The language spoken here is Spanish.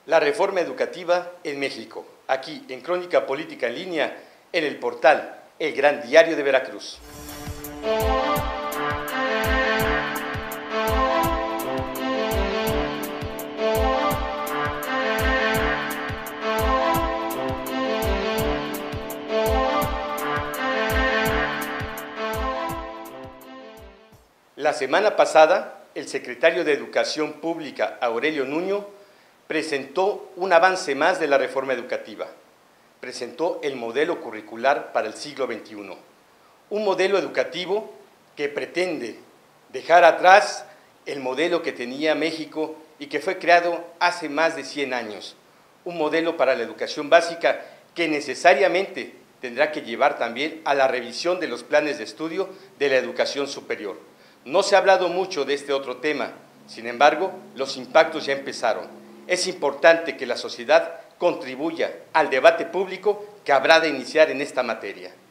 La reforma educativa en México, aquí en Crónica Política en Línea, en el portal El Gran Diario de Veracruz. La semana pasada, el secretario de Educación Pública, Aurelio Nuño, presentó un avance más de la reforma educativa. Presentó el modelo curricular para el siglo XXI. Un modelo educativo que pretende dejar atrás el modelo que tenía México y que fue creado hace más de 100 años. Un modelo para la educación básica que necesariamente tendrá que llevar también a la revisión de los planes de estudio de la educación superior. No se ha hablado mucho de este otro tema, sin embargo, los impactos ya empezaron. Es importante que la sociedad contribuya al debate público que habrá de iniciar en esta materia.